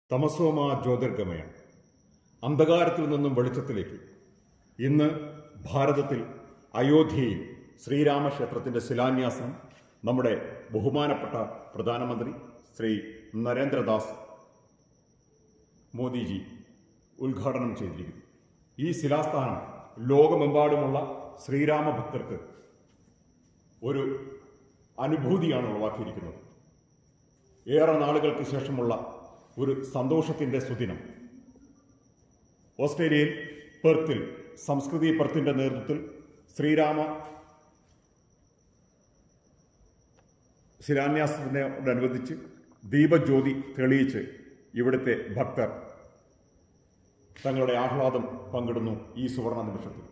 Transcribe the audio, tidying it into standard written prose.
തമസോമാ ജ്യോതിർഗമയ, അന്ധകാരത്തിൽ നിന്നും വെളിച്ചത്തിലേക്ക്. ഇന്ന് ഭാരതത്തിൽ അയോധ്യയിൽ ശ്രീരാമക്ഷേത്രത്തിൻ്റെ ശിലാന്യാസം നമ്മുടെ ബഹുമാനപ്പെട്ട പ്രധാനമന്ത്രി ശ്രീ നരേന്ദ്രദാസ് മോദിജി ഉദ്ഘാടനം ചെയ്തിരിക്കുന്നു. ഈ ശിലാസ്ഥാനം ലോകമെമ്പാടുമുള്ള ശ്രീരാമ ഭക്തർക്ക് ഒരു അനുഭൂതിയാണ് ഉളവാക്കിയിരിക്കുന്നത്. ഏറെ നാളുകൾക്ക് ശേഷമുള്ള ഒരു സന്തോഷത്തിൻ്റെ സുദിനം. ഓസ്ട്രേലിയയിൽ പെർത്തിൽ സംസ്കൃതി പെർത്തിൻ്റെ നേതൃത്വത്തിൽ ശ്രീരാമ ശിലാന്യാസത്തിനോടനുബന്ധിച്ച് ദീപജ്യോതി തെളിയിച്ച് ഇവിടുത്തെ ഭക്തർ തങ്ങളുടെ ആഹ്ലാദം പങ്കിടുന്നു ഈ സുവർണ നിമിഷത്തിൽ.